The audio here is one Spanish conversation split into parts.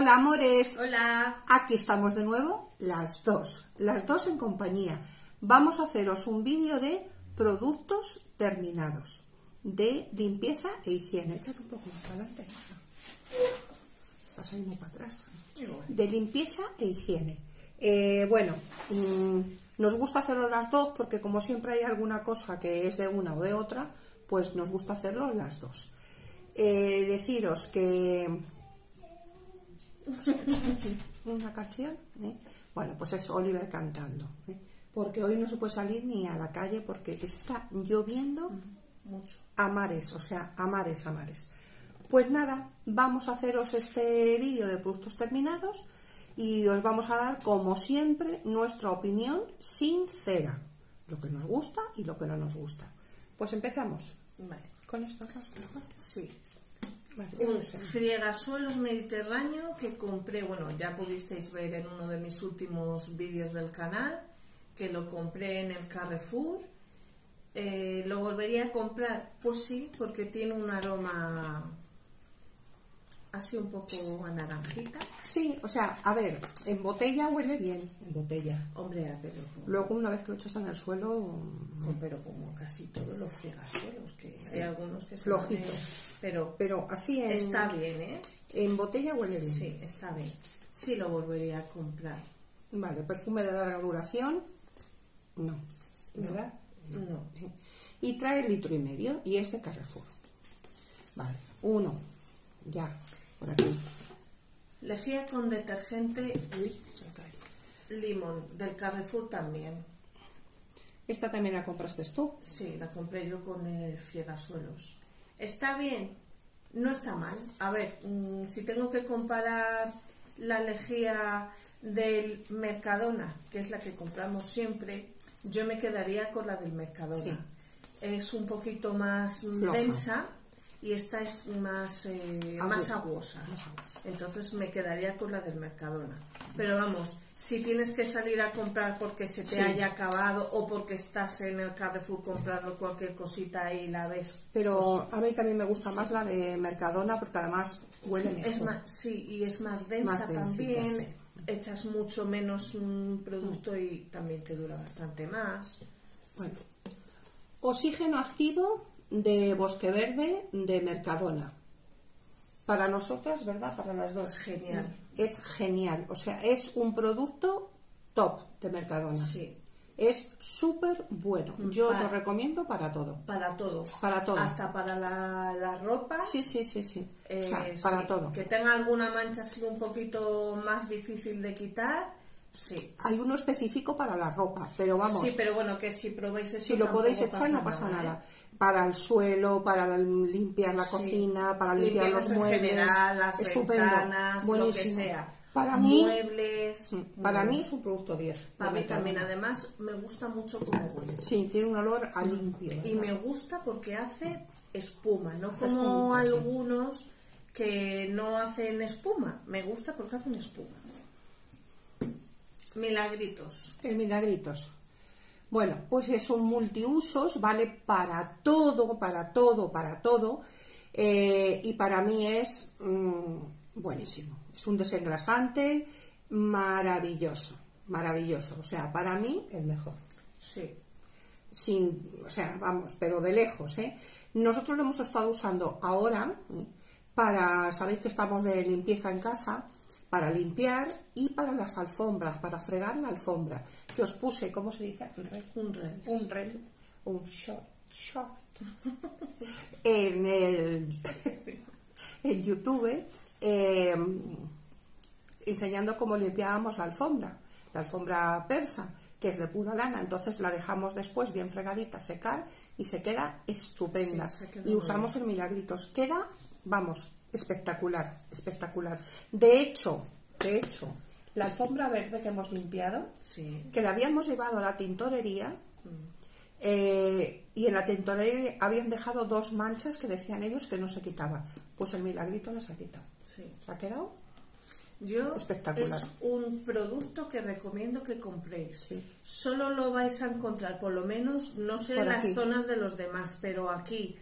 Hola, amores. Hola. Aquí estamos de nuevo, las dos en compañía. Vamos a haceros un vídeo de productos terminados, de limpieza e higiene. Échate un poco más para adelante. Estás ahí muy para atrás. De limpieza e higiene. Nos gusta hacerlo las dos porque como siempre hay alguna cosa que es de una o de otra, pues nos gusta hacerlo las dos. Deciros que... una canción, bueno, pues es Oliver cantando, porque hoy no se puede salir ni a la calle porque está lloviendo mucho, a mares, o sea, a mares. Pues nada, vamos a haceros este vídeo de productos terminados y os vamos a dar, como siempre, nuestra opinión sincera, lo que nos gusta y lo que no nos gusta. Pues empezamos. Vale. ¿Con esto mejor? Sí. Vale, Un friegasuelos mediterráneo que compré, bueno, ya pudisteis ver en uno de mis últimos vídeos del canal, que lo compré en el Carrefour. ¿Lo volvería a comprar? Pues sí, porque tiene un aroma así un poco a naranjita. Sí, o sea, a ver, en botella huele bien, en botella. Hombre, pero... Luego una vez que lo echas en el suelo... Pero como casi todos los friegasuelos, que sí, hay algunos que flojito. Pero así en... Está bien, ¿eh? En botella huele bien. Sí, está bien. Sí lo volvería a comprar. Vale, perfume de larga duración, no, ¿verdad? No. Y trae 1,5 litros y es de Carrefour. Vale, uno, ya, por aquí. Lejía con detergente limón, del Carrefour también. ¿Esta también la compraste tú? Sí, la compré yo con el friegasuelos. ¿Está bien? No está mal. A ver, si tengo que comparar la lejía del Mercadona, que es la que compramos siempre, yo me quedaría con la del Mercadona. Sí. Es un poquito más floja, densa y esta es más aguosa. Entonces me quedaría con la del Mercadona. Pero vamos, si tienes que salir a comprar porque se te haya acabado o porque estás en el Carrefour comprando cualquier cosita y la ves. Pero pues, a mí también me gusta más la de Mercadona porque además huele mejor. Es más, sí, y es más densa también. Sí. Echas mucho menos un producto y también te dura bastante más. Bueno, oxígeno activo de Bosque Verde de Mercadona. Para nosotras, ¿verdad? Para las dos. Genial. Es genial. O sea, es un producto top de Mercadona. Sí. Es súper bueno. Yo os lo recomiendo para todo. Para todo. Para todo. Hasta para la ropa. Sí. O sea, para todo. Que tenga alguna mancha así un poquito más difícil de quitar. Sí. Hay uno específico para la ropa, pero vamos. Sí, pero bueno, que si probáis eso. Si lo podéis echar, no pasa nada. Para el suelo, para limpiar la cocina, para limpiar los muebles. En general, las ventanas, buenísimo. Lo que sea. Para mí, muebles. Para mí es un producto 10. Para mí también, además, me gusta mucho cómo huele. Sí, tiene un olor a limpio. ¿Verdad? Y me gusta porque hace espuma, no como algunos que no hacen espuma. Me gusta porque hacen espuma. Milagritos. El Milagritos. Bueno, pues es un multiusos, vale para todo. Y para mí es buenísimo. Es un desengrasante maravilloso. O sea, para mí el mejor. Sí. O sea, vamos, pero de lejos, Nosotros lo hemos estado usando ahora sabéis que estamos de limpieza en casa, para limpiar y para las alfombras, para fregar la alfombra. Que os puse, ¿cómo se dice? Un short. en YouTube, enseñando cómo limpiábamos la alfombra persa, que es de pura lana. Entonces la dejamos después bien fregadita, secar y se queda estupenda. Sí, y usamos el Milagritos. Queda, vamos, espectacular. De hecho, la alfombra verde que hemos limpiado, que la habíamos llevado a la tintorería, y en la tintorería habían dejado 2 manchas que decían ellos que no se quitaban. Pues el Milagrito las ha quitado. Sí. ¿Se ha quedado? Espectacular. Es un producto que recomiendo que compréis. Sí. Solo lo vais a encontrar, por lo menos, no sé en las zonas de los demás, pero aquí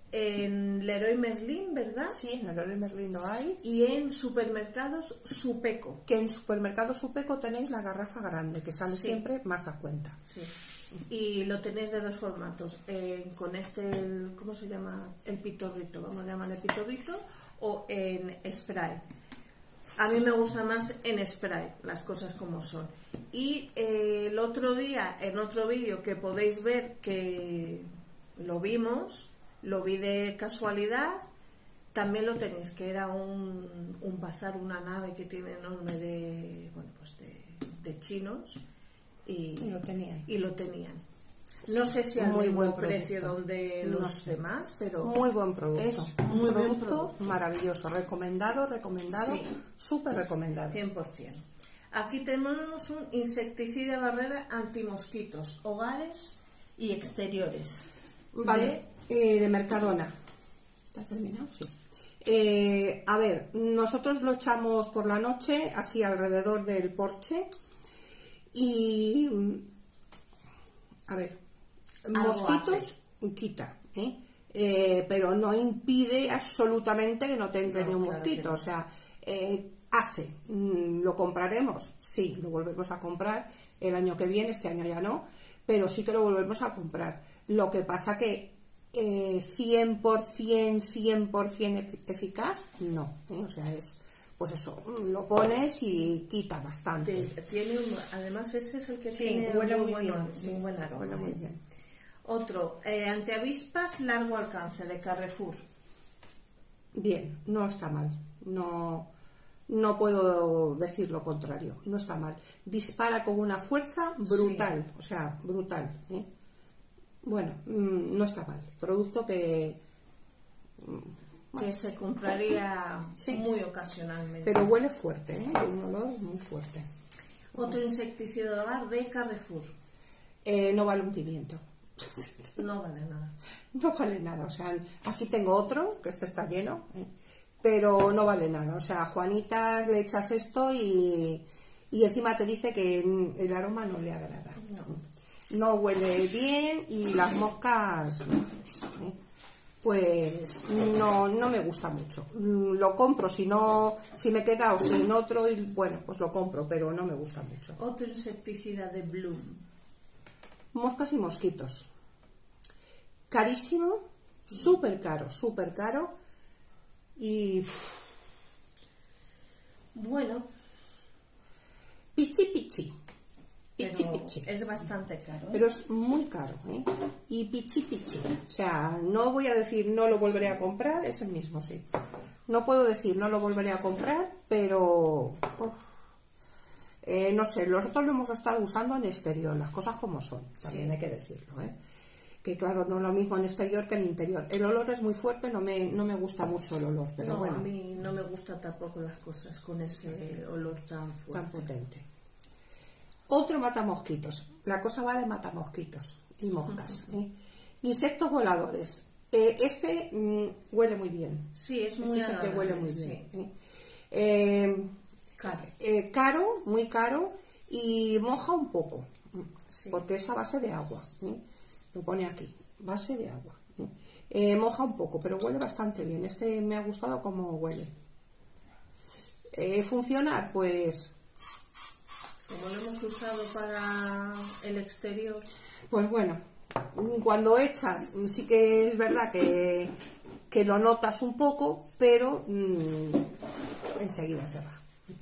en Leroy Merlin, ¿verdad? Sí, en el Leroy Merlin lo hay. Y en supermercados Supeco. Que en supermercado Supeco tenéis la garrafa grande, que sale Sí. siempre más a cuenta. Sí. Y lo tenéis de dos formatos, con ¿cómo se llama? El pitorrito, vamos a llamarle pitorrito, o en spray. A mí me gusta más en spray, las cosas como son. Y el otro día, en otro vídeo que podéis ver que lo vimos, lo vi de casualidad, también lo tenéis, que era un bazar, una nave que tiene enorme de, bueno, pues de chinos. Y lo tenían. No sé si al Muy mismo buen precio producto. donde No los sé. demás, pero Muy buen producto. es Un muy buen producto maravilloso. Recomendado, Sí. súper recomendado. 100%. Aquí tenemos un insecticida barrera antimosquitos, hogares y exteriores. Vale, de Mercadona. ¿Te has terminado? Sí. A ver, nosotros lo echamos por la noche, así alrededor del porche. Y, a ver, Algo mosquitos quita, pero no impide absolutamente que no te entre No, ni un claro mosquito. que no. O sea, hace. ¿Lo compraremos? Sí, lo volvemos a comprar el año que viene, este año ya no, pero sí que lo volvemos a comprar. Lo que pasa que 100% eficaz, no. O sea, es, pues eso, lo pones y quita bastante. Además ese es el que Sí, tiene huele muy muy bien. Sí, buen aroma. huele muy bien. Otro, antiavispas largo alcance de Carrefour. Bien, no está mal. No puedo decir lo contrario. No está mal. Dispara con una fuerza brutal. Sí. O sea, brutal. Bueno, no está mal. Producto que se compraría sí, muy ocasionalmente. Pero huele fuerte, un olor muy fuerte. Otro insecticida de hogar de Carrefour. No vale un pimiento. No vale nada. No vale nada. O sea, aquí tengo otro, que este está lleno, pero no vale nada. O sea, a Juanita le echas esto y encima te dice que el aroma no le agrada. No huele bien y las moscas, pues no me gusta mucho. Lo compro si me he quedado sin otro, y bueno, pues lo compro, pero no me gusta mucho. Otro insecticida de Bloom. Moscas y mosquitos. Carísimo, súper caro. Y bueno, pichi. Es bastante caro. Pero es muy caro, y pichi. O sea, no voy a decir no lo volveré a comprar, es el mismo, sí. No puedo decir no lo volveré a comprar, pero no sé, nosotros lo hemos estado usando en exterior, las cosas como son, también hay que decirlo, que claro, no es lo mismo en exterior que en interior. El olor es muy fuerte, no me gusta mucho el olor, pero no, bueno. A mí no me gustan tampoco las cosas con ese olor tan fuerte. Tan potente. Otro matamosquitos. La cosa va de matamosquitos y moscas. Insectos voladores. Este huele muy bien. Sí, es muy agradable. Este que huele muy bien. Sí. Caro, muy caro, y moja un poco. Sí. Porque es a base de agua. Lo pone aquí, base de agua. Moja un poco, pero huele bastante bien. Este me ha gustado cómo huele. Funcionar, pues... Como lo hemos usado para el exterior. Pues bueno, cuando echas, sí que es verdad que lo notas un poco, pero enseguida se va.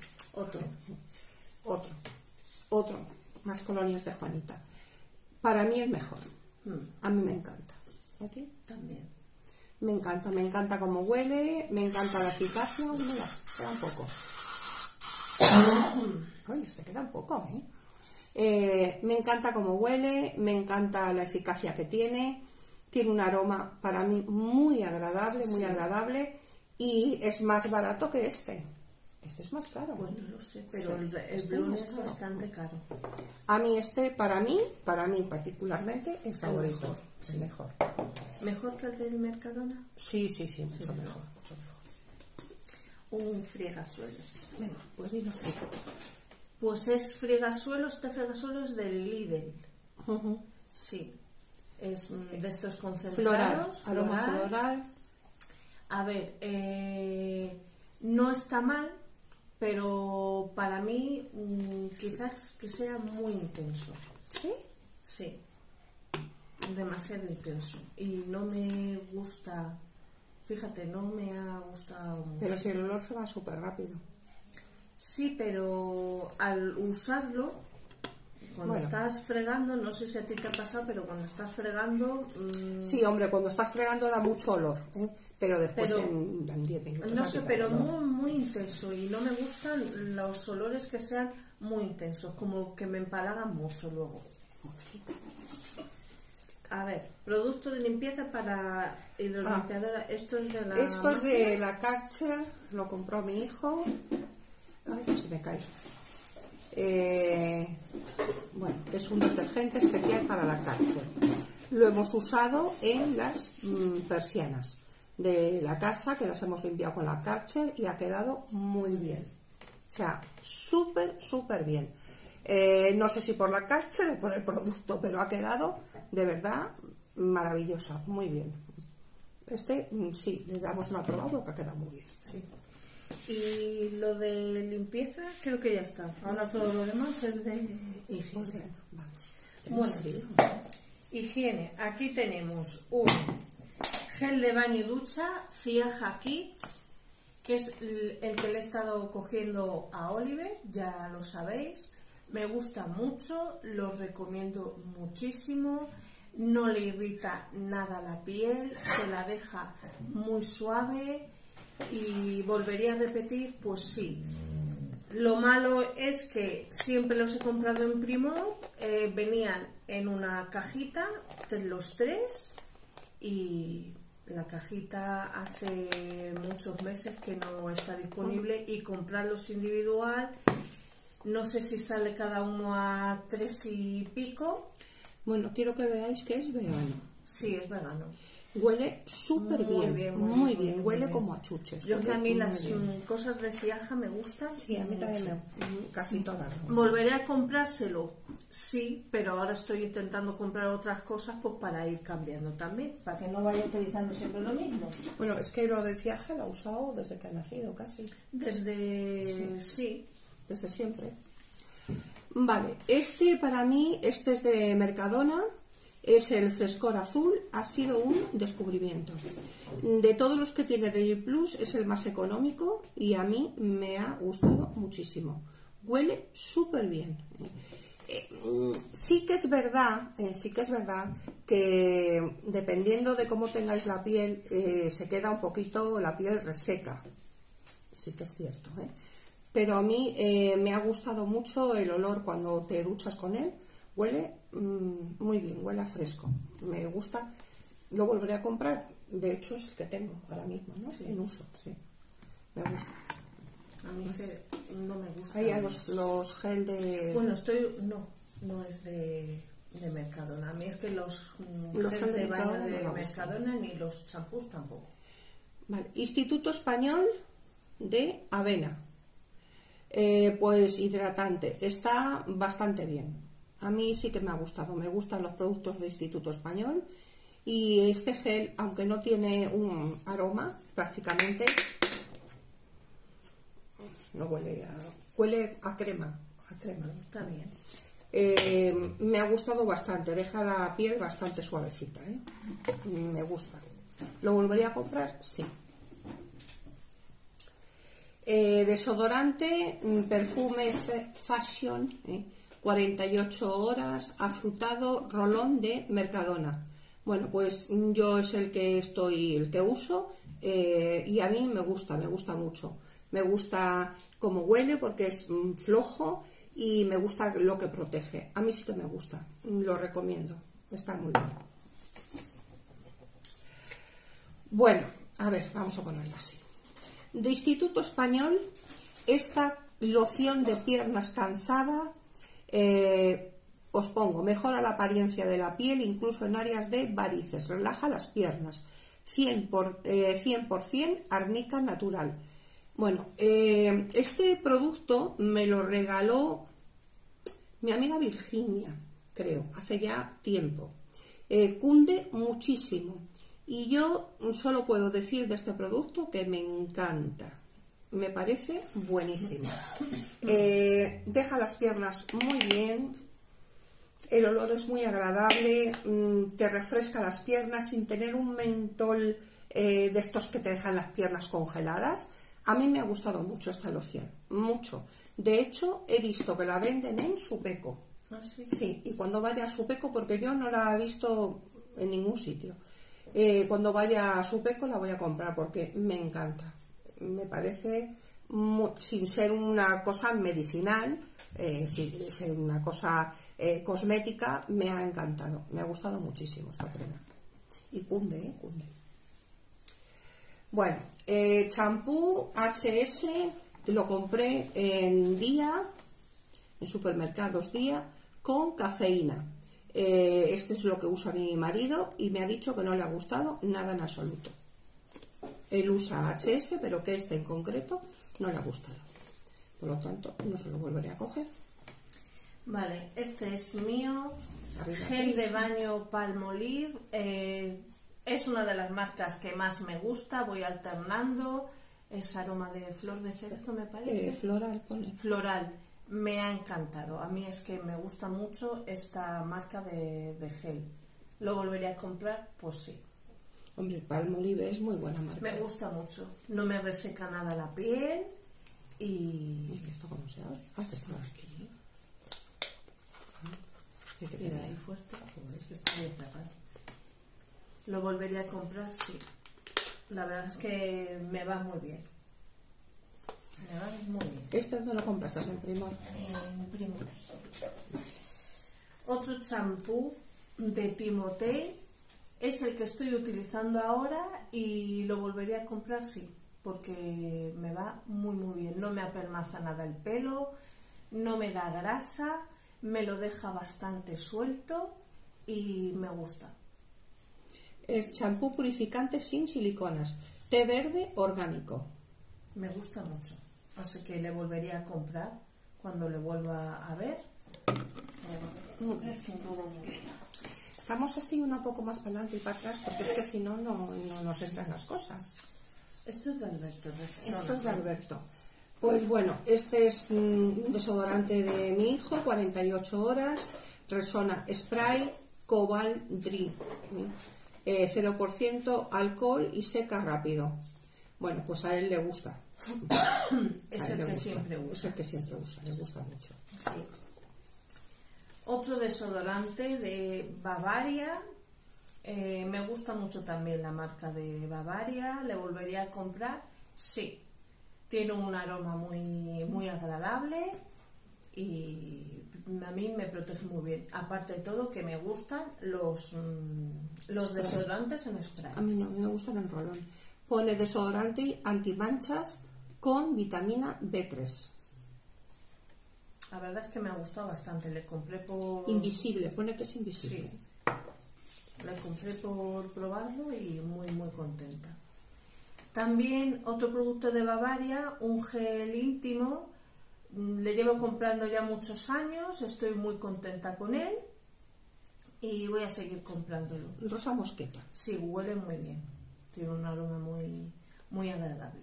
Otro. Más colonias de Juanita. Para mí es mejor. A mí me encanta. ¿A ti? También. Me encanta cómo huele, me encanta la eficacia. Mira, queda un poco. Ay, este queda un poco, me encanta cómo huele, me encanta la eficacia que tiene un aroma para mí muy agradable, muy agradable, y es más barato que este. Este es más caro. Pues no lo sé, pero el Bloom es bastante caro. A mí este, para mí particularmente, es favorito. Es mejor. ¿Mejor que el del Mercadona? Sí, mucho mejor. Un fregasuelos. Venga, pues dinos tú. Pues es fregasuelos, este fregasuelo es del Lidl. Uh-huh. Sí. es de estos Floral, concentrados. aroma floral. A ver, no está mal, pero para mí quizás que sea muy intenso. ¿Sí? Sí, demasiado intenso. Y no me gusta, fíjate, no me ha gustado mucho. Pero si el olor se va súper rápido. Sí, pero al usarlo, cuando estás fregando, no sé si a ti te ha pasado, pero cuando estás fregando... Sí, hombre, cuando estás fregando da mucho olor, ¿eh? Pero después en 10 minutos... No sé, pero muy, muy intenso, y no me gustan los olores que sean muy intensos, como que me empalagan mucho luego. A ver, producto de limpieza para hidrolimpiadora. Esto es de la... Esto es de la Karcher, lo compró mi hijo. Ay, que se me cae. Bueno, es un detergente especial para la Karcher. Lo hemos usado en las persianas de la casa, que las hemos limpiado con la Karcher y ha quedado muy bien. O sea, súper, súper bien. No sé si por la Karcher o por el producto, pero ha quedado de verdad maravillosa, muy bien. Este sí, le damos una prueba porque ha quedado muy bien. Sí. Y lo de limpieza creo que ya está. Ahora todo lo demás es de higiene. Pues bien, vamos. Bueno, higiene. Aquí tenemos un gel de baño y ducha Ciaja Kids, que es el que le he estado cogiendo a Oliver, ya lo sabéis. Me gusta mucho, lo recomiendo muchísimo. No le irrita nada la piel, se la deja muy suave. Y volvería a repetir, pues sí. Lo malo es que siempre los he comprado en Primor, venían en una cajita los tres, y la cajita hace muchos meses que no está disponible, y comprarlos individual, no sé si sale cada uno a 3 y pico. Bueno, quiero que veáis que es vegano. Sí, es vegano. Huele súper bien, muy bien, huele como a chuches. Yo que a mí las cosas de Ciaja me gustan. Sí, a mí también casi todas. ¿Volveré a comprárselo? Sí, pero ahora estoy intentando comprar otras cosas pues para ir cambiando también, para que no vaya utilizando siempre lo mismo. Bueno, es que lo de Ciaja lo he usado desde que ha nacido, casi. Desde... sí. Desde siempre. Vale, este para mí, este es de Mercadona. Es el frescor azul, ha sido un descubrimiento. De todos los que tiene Daily Plus es el más económico y a mí me ha gustado muchísimo. Huele súper bien. Sí que es verdad que dependiendo de cómo tengáis la piel, se queda un poquito la piel reseca. Sí que es cierto, ¿eh? Pero a mí me ha gustado mucho el olor cuando te duchas con él. Huele muy bien, huele a fresco. Me gusta. Lo volveré a comprar. De hecho, es el que tengo ahora mismo, ¿no? Sí. En uso, sí. Me gusta. A mí que no me gusta. Hay los gel de... Bueno, no es de Mercadona. A mí es que los gel de baño de Mercadona ni los champús tampoco. Vale. Instituto Español de Avena. Pues hidratante. Está bastante bien. A mí sí que me ha gustado, me gustan los productos de Instituto Español, y este gel, aunque no tiene un aroma prácticamente, no huele a crema, Está bien. Me ha gustado bastante, deja la piel bastante suavecita, me gusta. ¿Lo volvería a comprar? Sí. Desodorante, perfume Fashion, 48 horas, afrutado, rolón de Mercadona. Bueno, pues yo es el que uso, y a mí me gusta mucho. Me gusta cómo huele porque es flojo, y me gusta lo que protege. A mí sí que me gusta, lo recomiendo, está muy bien. Bueno, a ver, vamos a ponerla así. De Instituto Español, esta loción de piernas cansada, os pongo, mejora la apariencia de la piel, incluso en áreas de varices, relaja las piernas, 100% arnica natural. Bueno, este producto me lo regaló mi amiga Virginia, creo, hace ya tiempo. cunde muchísimo. Y yo solo puedo decir de este producto que me encanta. Me parece buenísimo. Deja las piernas muy bien. El olor es muy agradable. Te refresca las piernas sin tener un mentol de estos que te dejan las piernas congeladas. A mí me ha gustado mucho esta loción. Mucho. De hecho, he visto que la venden en Supeco. ¿Ah, sí? Sí, y cuando vaya a Supeco, porque yo no la he visto en ningún sitio. Cuando vaya a Supeco la voy a comprar porque me encanta. Me parece, sin ser una cosa medicinal, sin ser una cosa cosmética, me ha encantado. Me ha gustado muchísimo esta crema. Y cunde, cunde. Bueno, champú HS lo compré en Día, en supermercados Día, con cafeína. Este es lo que usa mi marido y me ha dicho que no le ha gustado nada en absoluto. Él usa HS, pero que este en concreto no le ha gustado. Por lo tanto, no se lo volveré a coger. Vale, este es mío. Arriba. Gel de baño Palmolive. Es una de las marcas que más me gusta. Voy alternando. Es aroma de flor de cerezo, me parece. Floral, pone. Floral. Me ha encantado. A mí es que me gusta mucho esta marca de gel. ¿Lo volvería a comprar? Pues sí. Hombre, Palmolive es muy buena marca. Me gusta mucho. No me reseca nada la piel y... ¿Y esto cómo se abre? Ah, que está aquí. ¿Qué te Queda queda ahí ahí? fuerte. Es que está bien cerrado. ¿Lo volvería a comprar? Sí. La verdad es que me va muy bien. Me va muy bien. Este no lo compraste en Primor. Primos. Otro champú de Timotei es el que estoy utilizando ahora y lo volvería a comprar, sí, porque me va muy muy bien. No me apelmaza nada el pelo, no me da grasa, me lo deja bastante suelto y me gusta. Es champú purificante sin siliconas, té verde orgánico. Me gusta mucho, así que le volvería a comprar cuando le vuelva a ver. Sin duda ninguna. Estamos así un poco más para adelante y para atrás porque es que si no, no nos entran las cosas. Esto es de Alberto. Esto es de Alberto. Pues bueno, este es un desodorante de mi hijo, 48 horas, Rexona Spray Cobalt Dream, 0% alcohol y seca rápido. Bueno, pues a él le gusta. Es el que siempre usa. Es el que siempre usa, le gusta mucho. Sí. Otro desodorante de Bavaria. Me gusta mucho también la marca de Bavaria. ¿Le volvería a comprar? Sí. Tiene un aroma muy, muy agradable y a mí me protege muy bien. Aparte de todo, que me gustan los desodorantes en spray. A mí no, a mí me gustan en rolón. Pone desodorante antimanchas con vitamina B3. La verdad es que me ha gustado bastante. Le compré por... Invisible, pone que es invisible. Sí. Le compré por probarlo y muy muy contenta. También otro producto de Bavaria, un gel íntimo. Le llevo comprando ya muchos años, estoy muy contenta con él y voy a seguir comprándolo. Rosa mosqueta. Sí, huele muy bien. Tiene un aroma muy, muy agradable.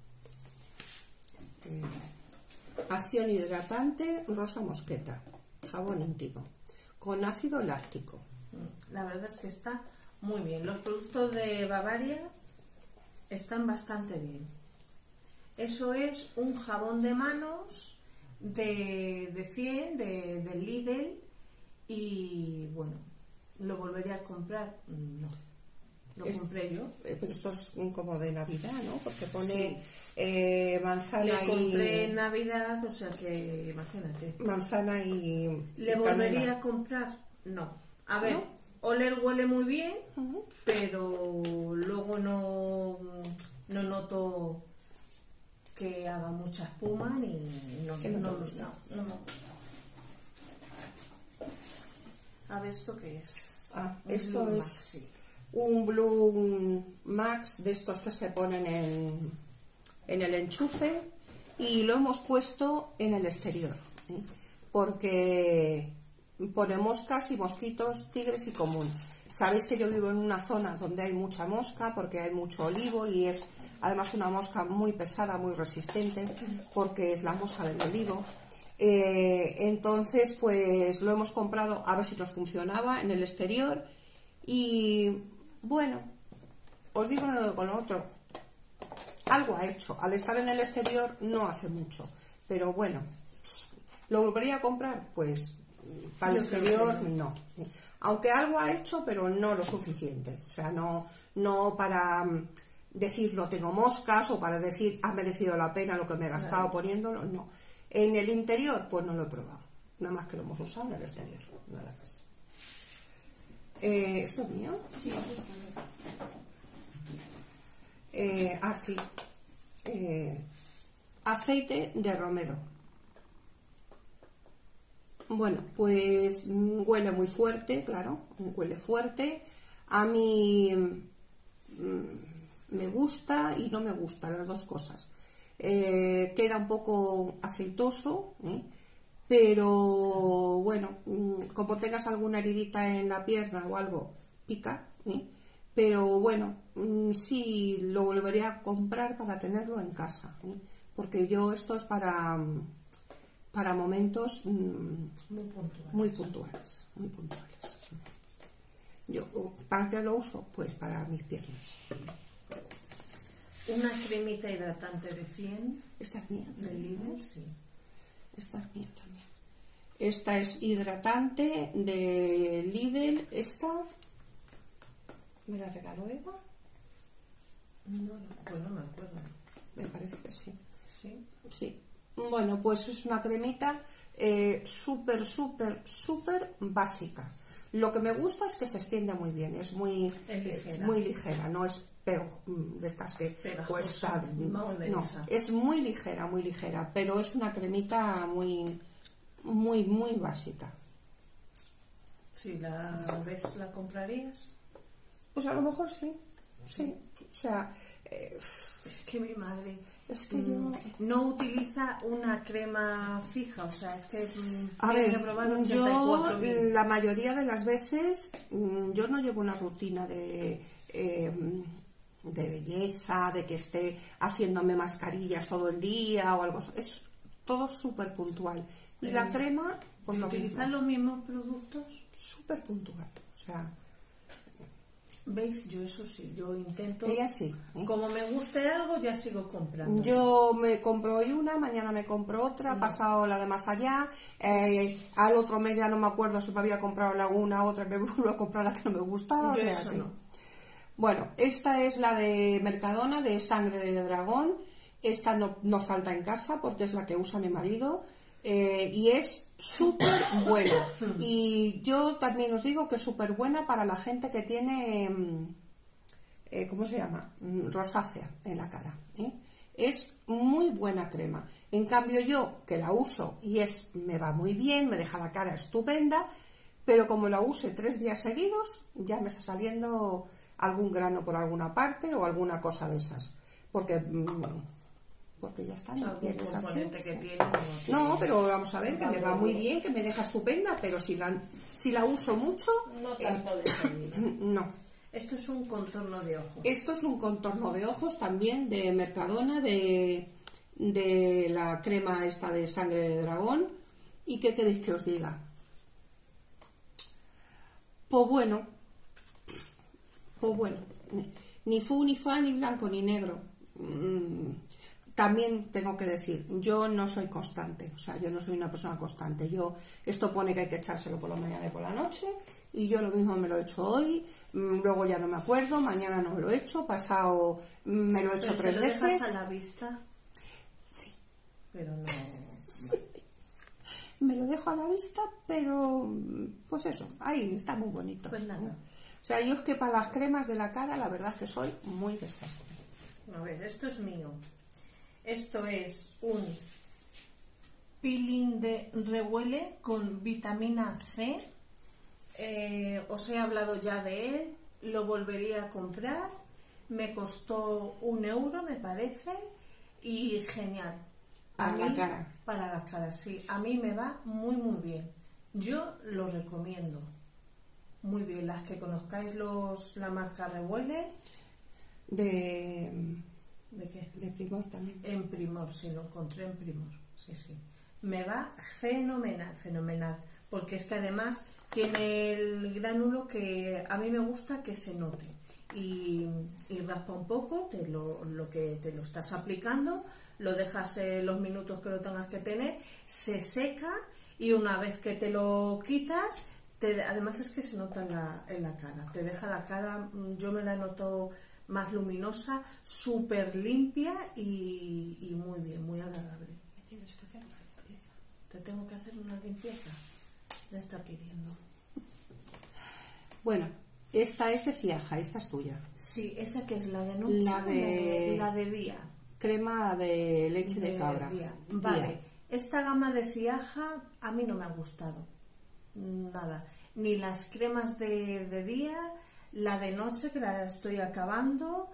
Acción hidratante rosa mosqueta, jabón íntimo, con ácido láctico. La verdad es que está muy bien. Los productos de Bavaria están bastante bien. Eso es un jabón de manos de 100, del Lidl, y bueno, ¿lo volvería a comprar? No. Lo compré yo. Pero esto es como de Navidad, ¿no? Porque pone sí. Manzana Le compré y... en Navidad, o sea que imagínate. Manzana y... ¿Le y volvería canela. a comprar? No. A ver, ¿No? oler huele muy bien, pero luego no noto que haga mucha espuma ni Que no no te me gusta. gusta. No me gusta. A ver, ¿esto qué es? Ah, Un esto Blue es Max, sí. un Blue Max de estos que se ponen en el enchufe y lo hemos puesto en el exterior, porque pone moscas y mosquitos, tigres y común. Sabéis que yo vivo en una zona donde hay mucha mosca porque hay mucho olivo y es además una mosca muy pesada, muy resistente, porque es la mosca del olivo. Entonces, pues lo hemos comprado a ver si nos funcionaba en el exterior y bueno, os digo con lo otro, algo ha hecho. Al estar en el exterior no hace mucho, pero bueno, ¿lo volvería a comprar? Pues para el exterior no. Aunque algo ha hecho, pero no lo suficiente. O sea, no para decir no tengo moscas o para decir ha merecido la pena lo que me he gastado poniéndolo, no. En el interior, pues no lo he probado. Nada más que lo hemos usado en el exterior, nada más. ¿Esto es mío? Sí, eso es sí. Aceite de romero. Bueno, pues huele muy fuerte, claro, huele fuerte. A mí me gusta y no me gusta, las dos cosas. Queda un poco aceitoso, pero bueno, como tengas alguna heridita en la pierna o algo, pica, pero bueno, sí lo volvería a comprar para tenerlo en casa, porque yo esto es para momentos muy puntuales. Yo, ¿para qué lo uso? Pues para mis piernas. una cremita hidratante de 100. Esta es mía. De Lidl, sí. Esta es mía también. Esta es hidratante de Lidl. Esta me la regaló Eva. Pues no me acuerdo. Me parece que sí. Sí. Bueno, pues es una cremita súper básica. Lo que me gusta es que se extiende muy bien, es muy ligera, no es de estas que cuesta. No, es muy ligera, pero es una cremita muy básica. Si la ves, ¿la comprarías? Pues a lo mejor sí. O sea, es que mi madre no utiliza una crema fija, o sea, es que a ver, yo la mayoría de las veces yo no llevo una rutina de belleza, de que esté haciéndome mascarillas todo el día o algo, es todo súper puntual. Y la crema, pues lo ¿utilizan los mismos productos? Súper puntual, o sea. ¿Veis? Yo eso sí, yo intento. Ella sí. Como me guste algo, ya sigo comprando. Yo me compro hoy una, mañana me compro otra, pasado la de más allá, al otro mes ya no me acuerdo si me había comprado otra, me vuelvo a comprar la que no me gustaba. Yo o sea, eso sí. no. Bueno, esta es la de Mercadona, de sangre de dragón. Esta no falta en casa porque es la que usa mi marido. Y es súper buena. Y yo también os digo que es súper buena para la gente que tiene, ¿cómo se llama? Rosácea en la cara. Es muy buena crema. En cambio yo, que la uso y me va muy bien, me deja la cara estupenda, pero como la use 3 días seguidos, ya me está saliendo algún grano por alguna parte o alguna cosa de esas. Porque ya está, no tienes así. No, pero vamos a ver, que me va muy bien, que me deja estupenda, pero si la uso mucho, no tanto de salida. No. Esto es un contorno de ojos. Esto es un contorno de ojos también de Mercadona, de la crema esta de sangre de dragón. ¿Y qué queréis que os diga? Pues bueno, ni fu, ni fa, ni blanco, ni negro. También tengo que decir, yo no soy constante, o sea, yo no soy una persona constante. Esto pone que hay que echárselo por la mañana y por la noche, y yo lo mismo me lo he hecho hoy, luego ya no me acuerdo, mañana no me lo he hecho, pasado me lo he hecho 3 veces. ¿Te lo dejas a la vista? Sí. Pero no. Sí. Me lo dejo a la vista, pero pues eso, ahí está muy bonito. Pues nada. O sea, yo es que para las cremas de la cara, la verdad es que soy muy desastre. A ver, esto es mío. Esto es un peeling de rehuele con vitamina C. Os he hablado ya de él, lo volvería a comprar. Me costó 1 euro, me parece, y genial. Para la cara. Para la cara, sí. A mí me va muy bien. Yo lo recomiendo. Muy bien, las que conozcáis la marca Revuele. ¿De qué? De Primor también. En Primor, sí, lo encontré en Primor. Sí, sí. Me va fenomenal, fenomenal. Porque es que además tiene el gránulo que a mí me gusta que se note. Y raspa un poco lo que te lo estás aplicando, lo dejas los minutos que lo tengas que tener, se seca y una vez que te lo quitas, además es que se nota en la cara, te deja la cara, yo me la noto más luminosa, súper limpia y muy bien, muy agradable. ¿Me tienes que hacer una limpieza? ¿Te tengo que hacer una limpieza? Ya está pidiendo. Bueno, esta es de Ciaja, esta es tuya. Sí, esa que es la de noche, la de día. Crema de leche de cabra. Día. Vale, esta gama de Ciaja a mí no me ha gustado. Nada. Ni las cremas de día, la de noche que la estoy acabando,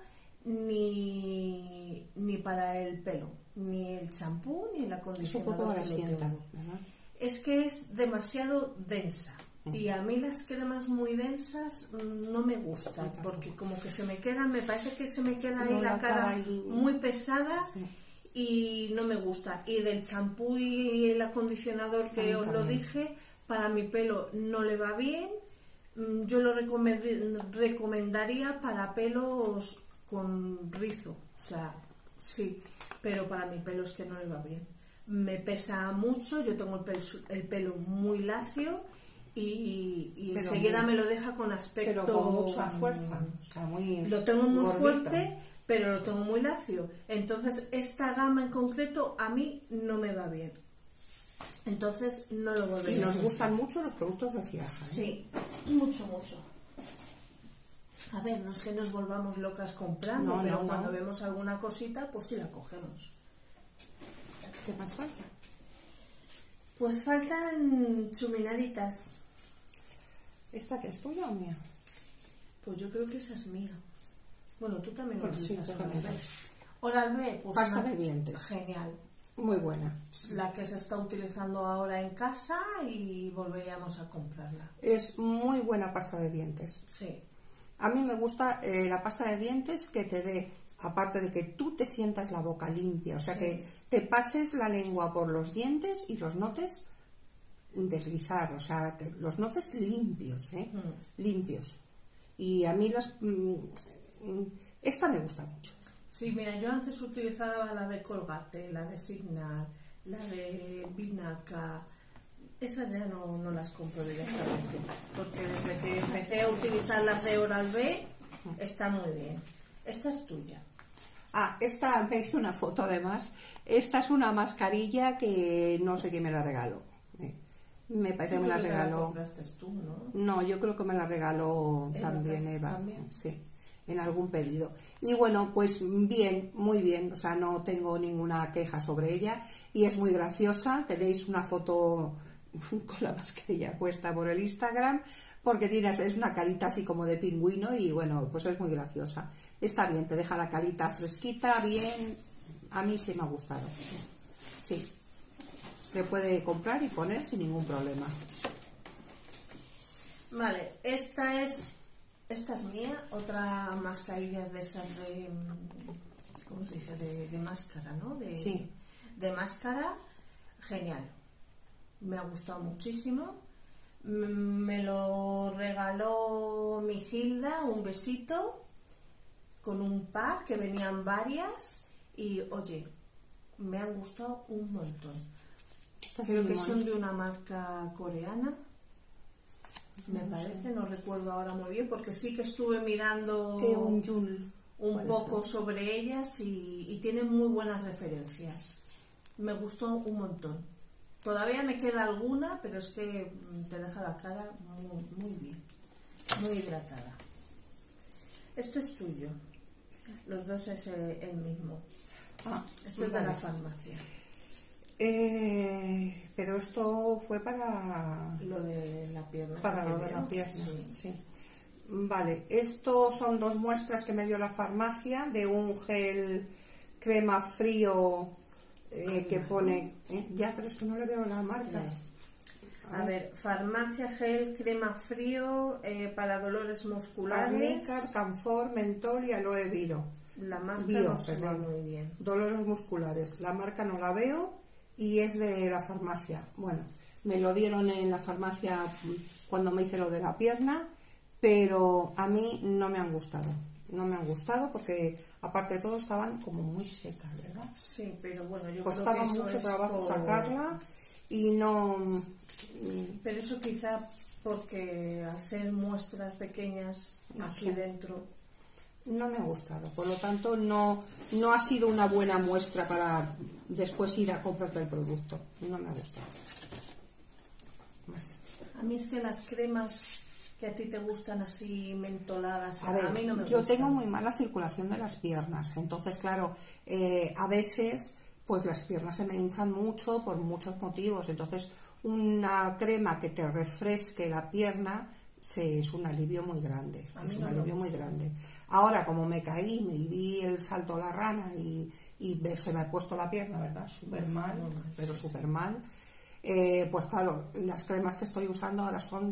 ni para el pelo, ni el champú, ni el acondicionador. Es un poco grasienta, ¿verdad? Es que es demasiado densa. Y a mí las cremas muy densas no me gustan, porque como que se me queda, me parece que se me queda ahí la cara muy pesada, sí. Y no me gusta. Y del champú y el acondicionador que os lo dije, para mi pelo no le va bien. Yo lo recomendaría para pelos con rizo, o sea, sí, pero para mi pelo es que no le va bien. Me pesa mucho, yo tengo el pelo muy lacio. Y enseguida me lo deja con aspecto, pero con mucha fuerza, o sea, muy lo tengo muy gordito. fuerte, pero lo tengo muy lacio. Entonces esta gama en concreto a mí no me va bien, entonces no lo volveré. Y nos gustan mucho los productos de Ciaja, ¿eh? Sí, mucho. A ver, no es que nos volvamos locas comprando, pero cuando vemos alguna cosita, pues sí la cogemos. ¿Qué más falta? Pues faltan chuminaditas. ¿Esta que es tuya o mía? Pues yo creo que esa es mía. Bueno, tú también lo utilizas. Oral-B, pues pasta de dientes. Genial. Muy buena. La que se está utilizando ahora en casa y volveríamos a comprarla. Es muy buena pasta de dientes. Sí. A mí me gusta la pasta de dientes que te dé, aparte de que tú te sientas la boca limpia, o sea, que te pases la lengua por los dientes y los notes deslizar, o sea, los notes limpios, limpios. Y a mí esta me gusta mucho. Sí, mira, yo antes utilizaba la de Colgate, la de Signal, la de Vinaca. Esas ya no las compro directamente, porque desde que empecé a utilizar las de Oral-B está muy bien. Esta es tuya. Ah, esta me hizo una foto además. Esta es una mascarilla que no sé quién me la regaló. Me parece que me la regaló. La compraste tú, ¿no? No, yo creo que me la regaló también Eva. ¿También? Sí, en algún pedido. Y bueno, pues bien, muy bien. O sea, no tengo ninguna queja sobre ella. Y es muy graciosa. Tenéis una foto con la mascarilla puesta por el Instagram, porque tienes, es una carita así como de pingüino y bueno, pues es muy graciosa. Está bien, te deja la carita fresquita, bien. A mí sí me ha gustado. Sí. Se puede comprar y poner sin ningún problema. Vale, esta es mía, otra mascarilla de esas de, ¿cómo se dice? De máscara, ¿no? Sí. De máscara, genial. Me ha gustado muchísimo. Me lo regaló mi Gilda, un besito, con un pack que venían varias y oye, me han gustado un montón. Creo que son de una marca coreana, me parece, no recuerdo ahora muy bien, porque sí que estuve mirando un poco sobre ellas y tienen muy buenas referencias. Me gustó un montón. Todavía me queda alguna, pero es que te deja la cara muy bien, muy hidratada. Esto es tuyo, los dos es el mismo. Esto es de la farmacia. Pero esto fue para lo de la pierna. Para lo de la pierna, sí. Vale, estos son 2 muestras que me dio la farmacia de un gel crema frío que pone... ya, pero es que no le veo la marca. A ver, farmacia gel, crema frío para dolores musculares. Arnica, Camfor, mentol y aloe viro. La marca Bio, no se ve perdón. muy bien. Dolores musculares. La marca no la veo y es de la farmacia. Bueno, me lo dieron en la farmacia cuando me hice lo de la pierna, pero a mí no me han gustado. No me han gustado porque, aparte de todo, estaban como muy secas, ¿verdad? Sí, pero bueno, yo Costaba creo que eso mucho es trabajo sacarla y no... Pero eso quizá porque al ser muestras pequeñas No aquí sé. dentro... No me ha gustado, por lo tanto no ha sido una buena muestra para después ir a comprarte el producto. No me ha gustado. Más. A mí es que las cremas que a ti te gustan así mentoladas, A ver, mí no me yo gustan. tengo muy mala circulación de las piernas, entonces claro, a veces pues las piernas se me hinchan mucho por muchos motivos, entonces una crema que te refresque la pierna es un alivio muy grande, A es mí un no me alivio muy gusta. grande. Ahora, como me caí, me di el salto a la rana y se me ha puesto la pierna, ¿verdad? Súper mal, Muy mal, pero sí, súper mal. Pues claro, las cremas que estoy usando ahora son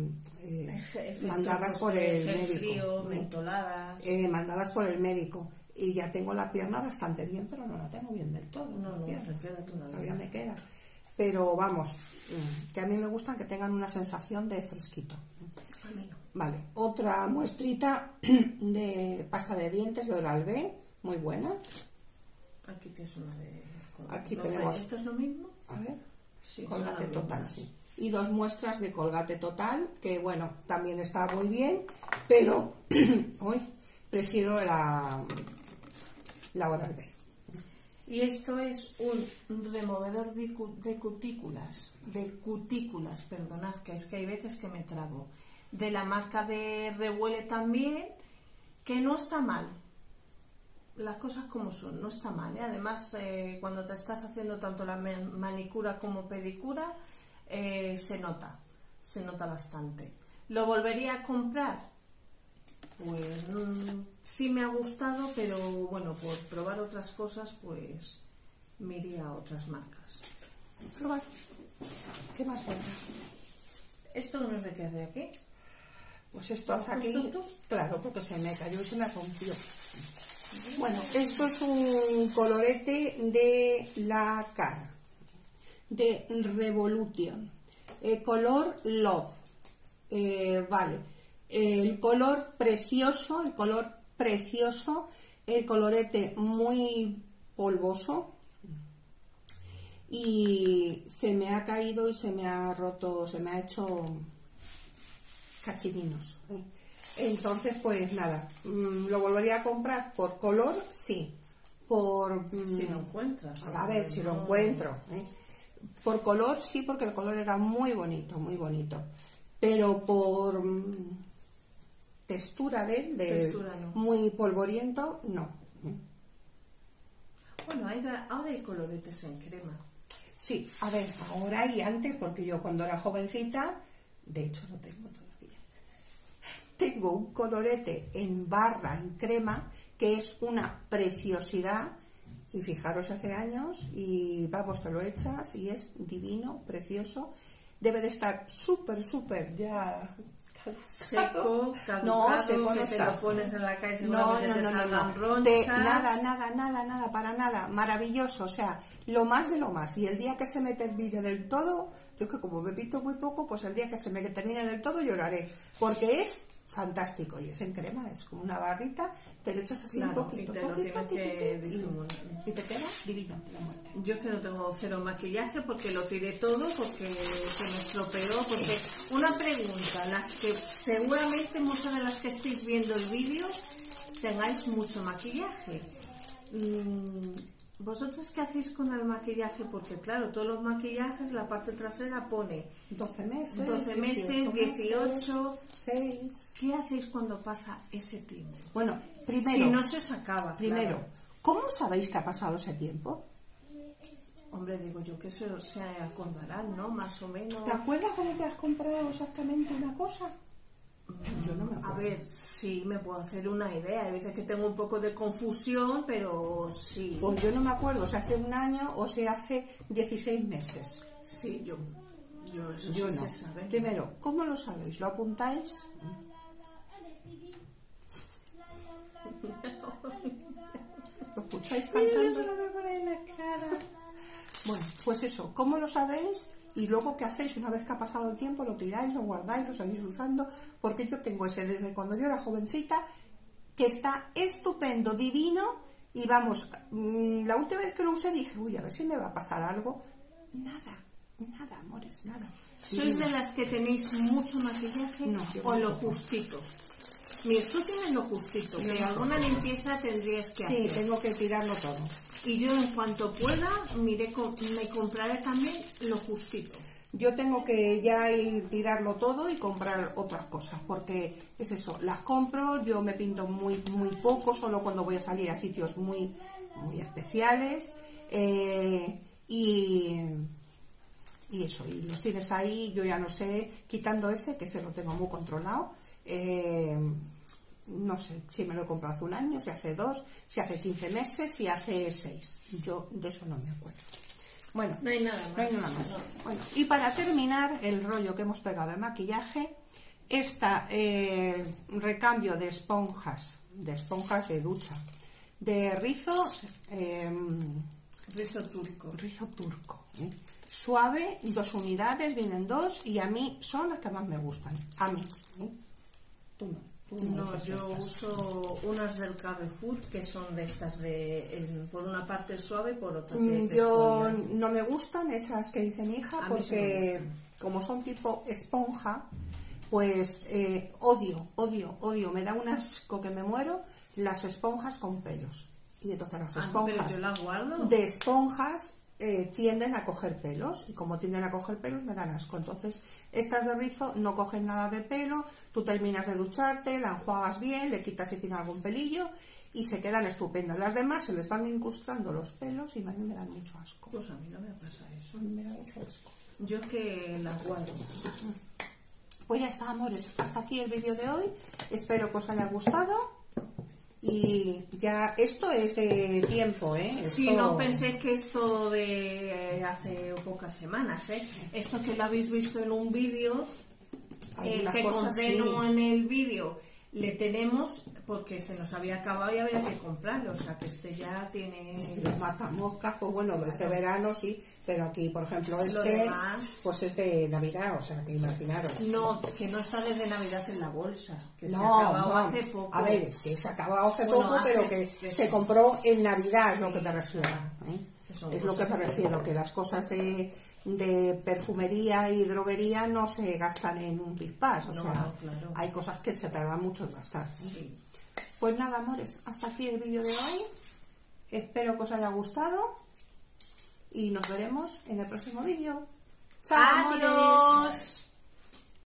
mandadas por el gel médico. frío, mentoladas... Mandadas por el médico. Y ya tengo la pierna bastante bien, pero no la tengo bien del todo. No, la pierna. te queda todavía. Todavía me queda. Pero vamos, que a mí me gustan que tengan una sensación de fresquito. A mí no. Vale, otra muestrita de pasta de dientes de Oral-B, muy buena. Aquí tienes una de... Aquí ¿No? tenemos- ¿Esto es lo mismo? A ver, Sí, Colgate son las Total, mismas. sí. Y 2 muestras de Colgate Total, que bueno, también está muy bien, pero hoy prefiero la Oral-B. Y esto es un removedor de cutículas, perdonad, que es que hay veces que me trabo, de la marca de Rehuele también, que no está mal. Las cosas como son, no está mal, ¿eh? Además, cuando te estás haciendo tanto la manicura como pedicura, se nota bastante. ¿Lo volvería a comprar? Pues sí me ha gustado, pero bueno, por probar otras cosas, pues me iría a otras marcas. Probar. ¿Qué más hay? ¿Esto no es de qué es de aquí? Pues esto hace ¿Lo has aquí, puesto tú? claro, porque se me cayó y se me rompió. Bueno, esto es un colorete de la cara, de Revolution, color Love, vale, el color precioso, el colorete muy polvoso y se me ha caído y se me ha roto, se me ha hecho cachininos, ¿eh? Entonces, pues nada, lo volvería a comprar por color, sí. Por Si lo encuentras. a ver si lo No. encuentro, ¿eh? Por color, sí, porque el color era muy bonito, pero por textura Textura no. muy polvoriento, no. Bueno, ahora hay coloretes en crema. Sí, a ver, ahora y antes, porque yo cuando era jovencita, de hecho lo tengo todavía. Tengo un colorete en barra, en crema, que es una preciosidad. Y fijaros, hace años, y vamos, te lo echas y es divino, precioso. Debe de estar súper ya Seco, caducado, no, seco que no te está. lo pones en la cara y No, seguramente te salgan ronchas. Nada, para nada, maravilloso, o sea, lo más de lo más. Y el día que se me termine del todo, yo que como me pinto muy poco, pues el día que se me termine del todo lloraré, porque es fantástico y es en crema, es como una barrita, te lo echas así Claro, un poquito, y te lo tienes que difuminar. y te queda divino la muerte. Yo es que no tengo cero maquillaje porque lo tiré todo, porque se me estropeó, porque una pregunta, las que seguramente muchas de las que estéis viendo el vídeo tengáis mucho maquillaje. ¿Vosotros qué hacéis con el maquillaje? Porque claro, todos los maquillajes, la parte trasera pone 12 meses, 12 meses, 18. 6. ¿Qué hacéis cuando pasa ese tiempo? Bueno, primero, Si no se os acaba, primero, claro. ¿cómo sabéis que ha pasado ese tiempo? Hombre, digo yo que se acordarán, ¿no? Más o menos. ¿Te acuerdas cuando te has comprado exactamente una cosa? Yo no me acuerdo. A ver, sí, me puedo hacer una idea. Hay veces que tengo un poco de confusión, pero sí. Pues yo no me acuerdo si hace un año o si hace 16 meses. Sí, Yo eso Yo sí no. sé saber. Primero, ¿cómo lo sabéis? ¿Lo apuntáis? ¿Lo escucháis cantando? me pone en la cara. Bueno, pues eso, ¿cómo lo sabéis? Y luego, ¿qué hacéis? Una vez que ha pasado el tiempo, lo tiráis, lo guardáis, lo seguís usando, porque yo tengo ese desde cuando yo era jovencita, que está estupendo, divino, y vamos, la última vez que lo usé dije, uy, a ver si me va a pasar algo. Nada, amores, nada. ¿Sois Divino. de las que tenéis mucho maquillaje No, yo o no. lo justito? Mira, tú tienes lo justito, Yo que no. alguna limpieza tendrías que Sí, hacer. tengo que tirarlo todo. Y yo en cuanto pueda, me compraré también lo justito. Yo tengo que ya ir tirarlo todo y comprar otras cosas, porque es eso, las compro, yo me pinto muy poco, solo cuando voy a salir a sitios muy especiales, y eso, y los tienes ahí, yo ya no sé, quitando ese, que se lo tengo muy controlado, no sé si me lo he comprado hace un año, si hace 2, si hace 15 meses, si hace 6, yo de eso no me acuerdo. Bueno, No hay nada más. no hay nada más. Bueno, y para terminar el rollo que hemos pegado de maquillaje, recambio de esponjas de ducha, de rizos, Rizo turco. rizo turco, suave, 2 unidades, vienen 2 y a mí son las que más me gustan, a mí. Tú no. No, usas yo estas. uso unas del Carrefour que son de estas por una parte suave, por otra que te Yo follan. no me gustan esas que dice mi hija A mí sí me porque gustan. como son tipo esponja, pues odio, me da un asco que me muero las esponjas con pelos. Y entonces las Pero esponjas yo la guardo. de esponjas tienden a coger pelos, y como tienden a coger pelos me dan asco. Entonces estas de rizo no cogen nada de pelo, tú terminas de ducharte, la enjuagas bien, le quitas si tiene algún pelillo y se quedan estupendas. Las demás se les van incrustando los pelos y a mí me dan mucho asco. Pues a mí no me pasa eso. A mí me da mucho asco. Yo que las guardo. Pues ya está, amores, hasta aquí el vídeo de hoy, espero que os haya gustado. Y ya, esto es de tiempo, ¿eh? Si Esto- no penséis que esto de hace pocas semanas, ¿eh? Esto que lo habéis visto en un vídeo, Algunas que cosas conté sí. no en el vídeo, le tenemos porque se nos había acabado y habría que comprarlo. O sea, que este ya tiene... Los matamoscas, pues bueno, desde verano sí, pero aquí, por ejemplo, Lo demás- pues es de Navidad, o sea, que imaginaros. No, que no está desde Navidad en la bolsa, que se ha No, acabado no. hace poco. A ver, que se ha acabado hace Bueno, poco, hace- pero que que se sí. compró en Navidad, es lo Sí, que me refiero. que son Es lo que cosas me que- refiero, que las cosas de perfumería y droguería no se gastan en un pispás, o No, sea, claro. hay cosas que se tardan mucho en gastar. Sí. Pues nada, amores, hasta aquí el vídeo de hoy. Espero que os haya gustado y nos veremos en el próximo vídeo. ¡Chao, Adiós. amores!